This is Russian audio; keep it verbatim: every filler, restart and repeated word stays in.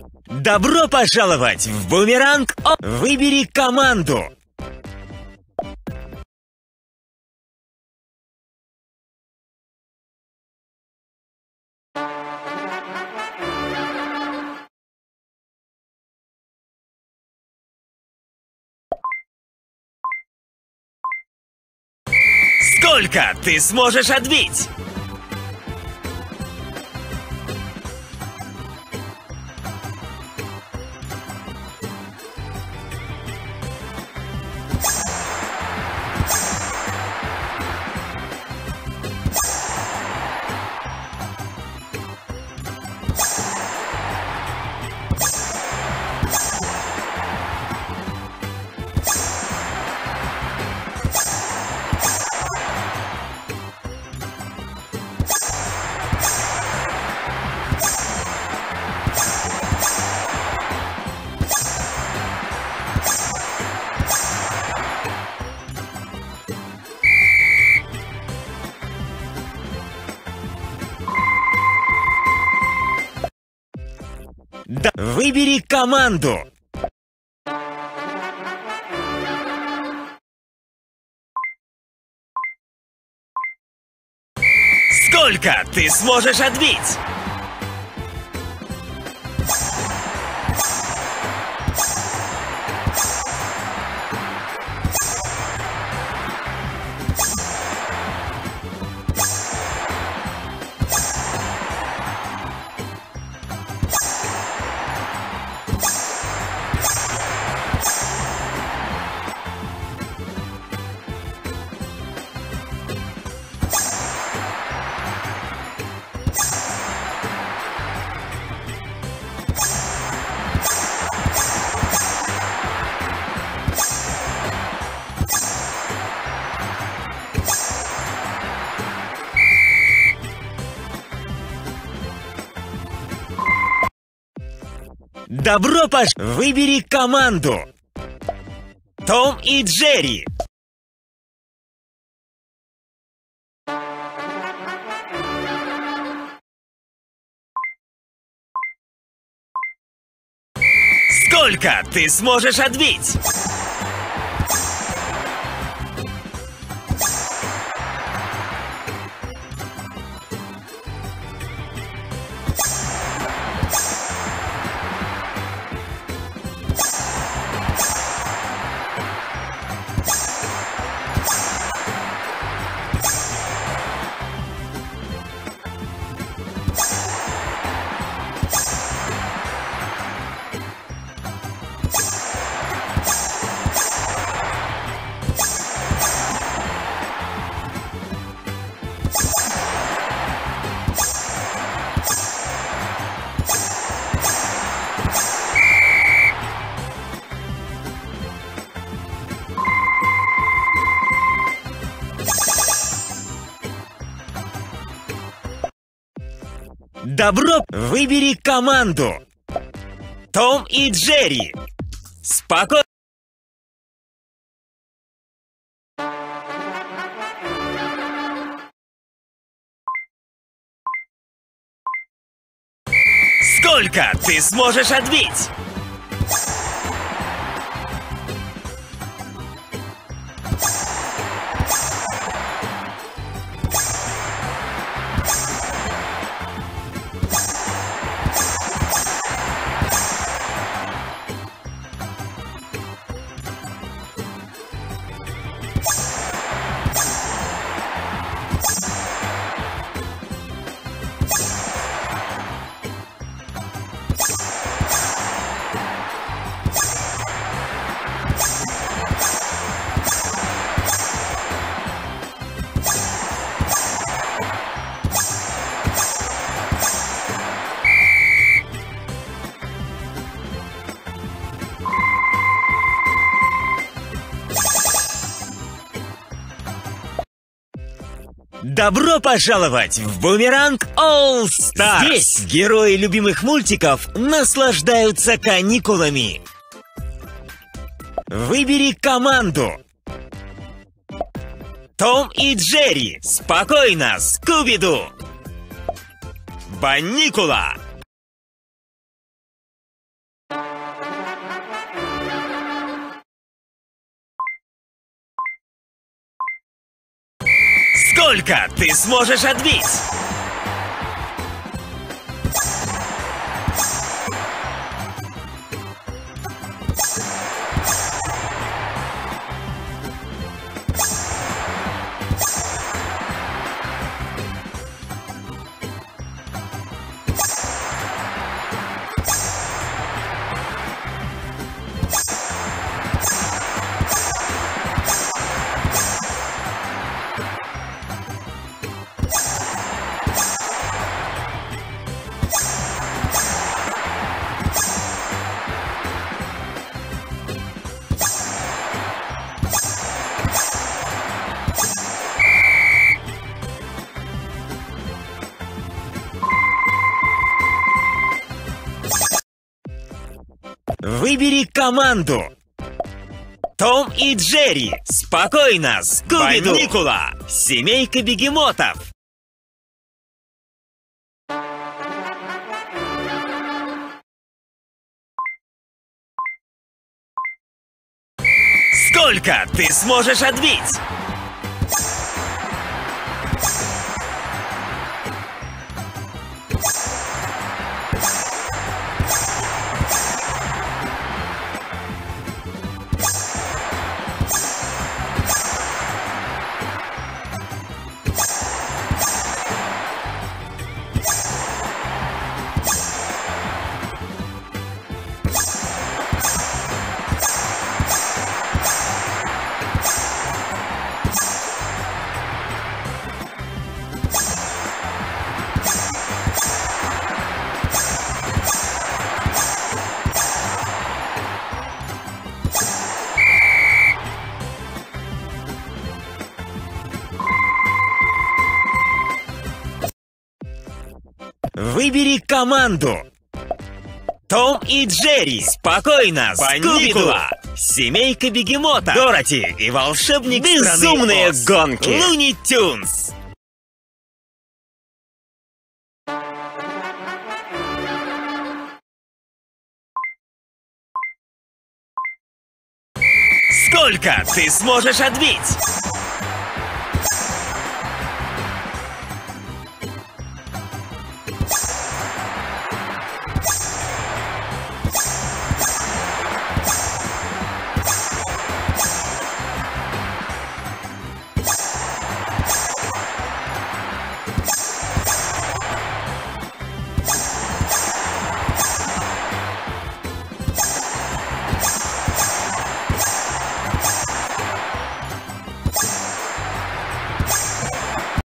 Добро пожаловать в Бумеранг! Выбери команду! Сколько ты сможешь отбить? Да, выбери команду! Сколько ты сможешь отбить? Добро пожаловать! Выбери команду! Том и Джерри! Сколько ты сможешь отбить? Добро! Выбери команду! Том и Джерри! Спокойно! Сколько ты сможешь отбить? Добро пожаловать в Бумеранг All Stars! Здесь герои любимых мультиков наслаждаются каникулами. Выбери команду! Том и Джерри! Спокойно, Скуби-Ду! Банникула! Сколько ты сможешь отбить? Выбери команду. Том и Джерри. Спокойно, Скуби-Ду. Никола. Семейка бегемотов. Сколько ты сможешь отбить? Выбери команду. Том и Джерри. Спокойно, Скуби-Ду. Семейка бегемота. Дороти и волшебник Безумные гонки. Луни Тюнс. Сколько ты сможешь отбить?